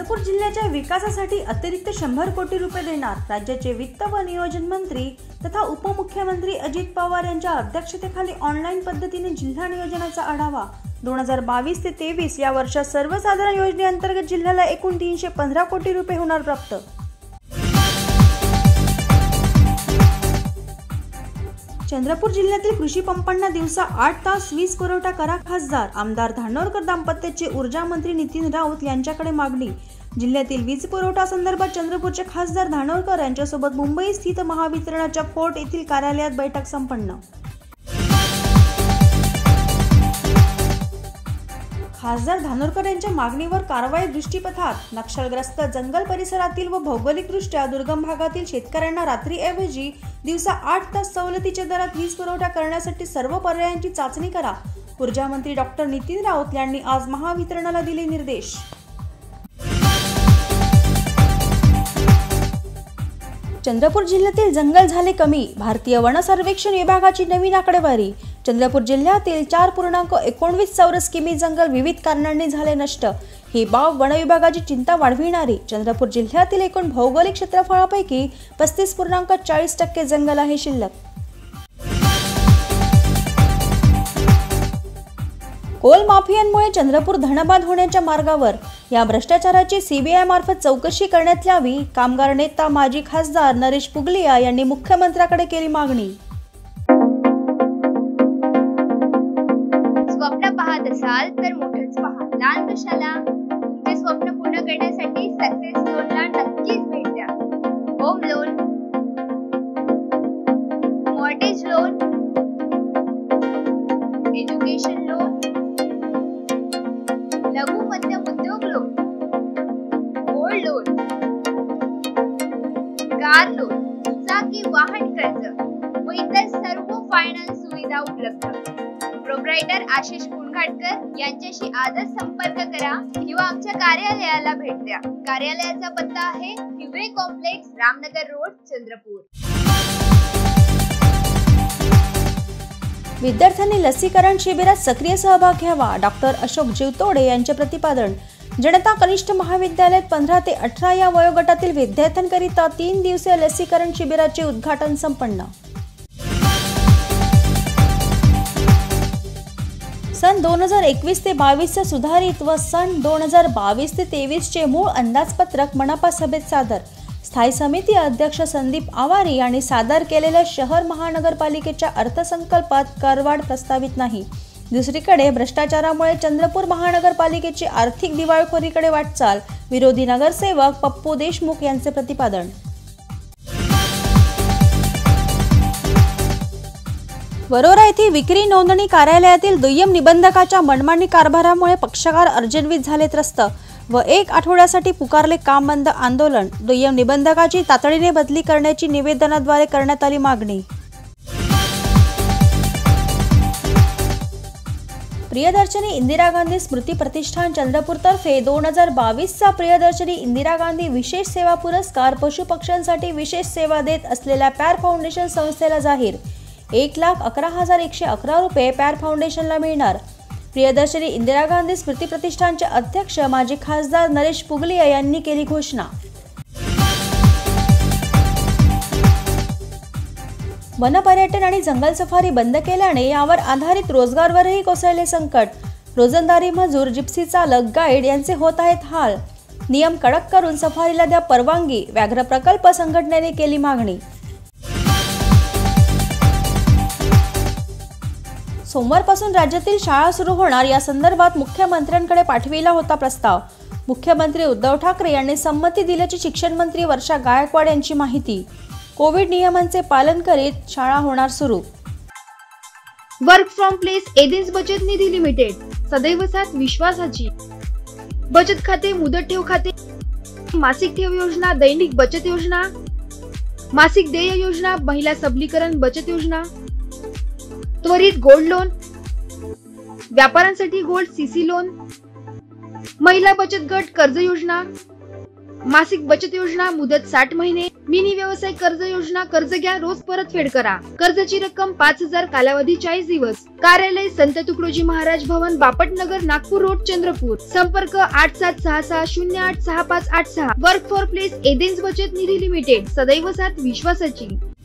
चंद्रपूर जिल्ह्याच्या विकासासाठी अतिरिक्त 100 कोटी रुपये देणार राज्याचे वित्त व नियोजन मंत्री तथा उपमुख्यमंत्री अजित पवार यांच्या अध्यक्षतेखाली ऑनलाईन पद्धतीने जिल्हा नियोजनाचा आढावा 2022 ते 23 या वर्षात सर्वसाधारण योजनेअंतर्गत जिल्ह्याला एकूण 315 कोटी रुपये होणार प्राप्त। चंद्रपूर जिल्ह्यातील कृषी पंपांना दिवसा 8 तास वीज पुरवठा करा। खासदार आमदार धानोरकर दाम्पत्याची ऊर्जा मंत्री नितीन राऊत यांच्याकडे मागणी। जिल्ह्यातील वीज पुरवठा संदर्भात चंद्रपूरचे खासदार धानोरकर यांच्यासोबत मुंबई स्थित महावितरणच्या फोर्ट येथील कार्यालयात बैठक संपन्न। खासदार धानोरकर यांच्या मागणीवर कारवाई दृष्टीपथात नक्षलग्रस्त जंगल परिसरातील व भौगोलिकदृष्ट्या दुर्गम भागातील शेतकऱ्यांना रात्रीऐवजी दिवसा 8 तास सवलतीच्या दरात वीज पुरवठा करण्यासाठी सर्व पर्यायांची चाचणी करा। ऊर्जा मंत्री डॉक्टर नितीन राऊत यांनी आज महावितरणाला दिले निर्देश। चंद्रपूर जिल्ह्यातील जंगल झाले कमी। भारतीय वन सर्वेक्षण विभागाची नवीन आकडेवारी। चंद्रपूर जिल्ह्यातील 4.19 चौरस किमी जंगल विविध कारणांनी झाले नष्ट। ही बाब वन विभागाची चिंता वाढविणारी। चंद्रपूर जिल्ह्यातील एकूण भौगोलिक क्षेत्रफळापैकी 35.40% जंगल आहे शिल्लक। कोल माफियांमुळे चंद्रपूर धनबाद होण्याच्या मार्गावर। या भ्रष्टाचाराची सीबीआय मार्फत चौकशी करण्यात यावी। कामगार नेता माजी खासदार नरेश पुगलिया यांनी मुख्यमंत्र्याकडे केली मागणी। स्वप्न पाहत असाल तर मोठंच पहा। लहान कशाला, तुमचे स्वप्न पूर्ण करण्यासाठी सक्सेस लोनला नक्कीच भेट द्या। Home loan, mortgage loan, education loan, लघु मध्यम उद्योग loan, gold loan, car loan, दुचाकी वाहन कर्ज व इतर सर्व फायनान्स सुविधा उपलब्ध। प्रोप्रायटर आशिष पुणघाटकर यांच्याशी आजच संपर्क करा किंवा आमच्या कार्यालयाला भेट द्या। कार्यालयाचा पत्ता आहे हिवरे कॉम्प्लेक्स, रामनगर रोड, चंद्रपूर। विद्यार्थ्यांनी लसीकरण शिबिरात सक्रिय सहभाग घ्यावा। डॉक्टर अशोक जीवतोडे यांचे प्रतिपादन। जनता कनिष्ठ महाविद्यालयात 15 ते 18 या वयोगटातील विद्यार्थ्यांकरिता 3 दिवसीय लसीकरण शिबिराचे उद्घाटन संपन्न। सन 2021 ते 22 सुधारित व सन 2022 ते 23 चे मूळ अंदाजपत्रक मनपा सभेत सादर। स्थायी समिती अध्यक्ष संदीप आवारी यांनी सादर केलेल्या शहर महानगरपालिकेच्या अर्थसंकल्पात करवाढ प्रस्तावित नाही। दुसरीकडे भ्रष्टाचारामुळे चंद्रपूर महानगरपालिकेची आर्थिक दिवाळखोरीकडे वाटचाल। विरोधी नगरसेवक पप्पू देशमुख यांचे प्रतिपादन। वरोरा येथे विक्री नोंदणी कार्यालयातील दुय्यम निबंधकाच्या मनमानी कारभारामुळे पक्षकार अर्जन्वित झाले त्रस्त व 1 आठवड्यासाठी पुकारले काम बंद आंदोलन। दुय्यम निबंधकाची तातडीने बदली करण्याची निवेदनाद्वारे करण्यात आली मागणी। प्रियदर्शनी इंदिरा गांधी स्मृती प्रतिष्ठान चंद्रपूर तर्फे 2022 चा प्रियदर्शनी इंदिरा गांधी विशेष सेवा पुरस्कार पशुपक्ष्यांसाठी विशेष सेवा देत असलेल्या पॅर फाउंडेशन संस्थेला जाहीर। 1,11,111 रुपये पॅर फाउंडेशनला मिळणार। प्रियदर्शनी इंदिरा गांधी स्मृती प्रतिष्ठानचे अध्यक्ष माजी खासदार नरेश पुगलिया यांनी केली घोषणा। वन पर्यटन आणि जंगल सफारी बंद केल्याने यावर आधारित रोजगारवरही कोसळले संकट। रोजंदारी मजूर, जिप्सी चालक, गाईड यांचे होत आहेत हाल। नियम कडक करून सफारीला द्या परवानगी। व्याघ्र प्रकल्प संघटनेने केली मागणी। सोमवारपासून राज्यातील शाळा सुरू होणार या संदर्भात मुख्यमंत्र्यांकडे पाठविला होता प्रस्ताव। मुख्यमंत्री उद्धव ठाकरे यांनी संमती दिल्याची शिक्षण मंत्री वर्षा गायकवाड यांची माहिती। कोविड नियमांचे पालन करीत शाळा होणार सुरू। वर्क फ्रॉम प्लेस एजेंट्स बचत निधी लिमिटेड, सदैव साथ विश्वासाची। बचत खाते, मुदत ठेव खाते, मासिक ठेव योजना, दैनिक बचत योजना, मासिक देय योजना, महिला सबलीकरण बचत योजना, त्वरित गोल्ड लोन, व्यापाऱ्यांसाठी गोल्ड सीसी लोन, महिला बचत गट कर्ज योजना, मासिक बचत योजना, मुदत 60 महिने, मिनी व्यवसाय कर्ज योजना, कर्ज घ्या रोज परतफेड करा. कर्जाची रक्कम 5,000, कालावधी 40 दिवस. कार्यालय संत तुकडोजी महाराज भवन, बापटनगर, नागपूर रोड, चंद्रपूर. संपर्क 8766086586. वर्क फॉर प्लेस एदेन्स बचत निधी लिमिटेड, सदैव साथ विश्वासाची.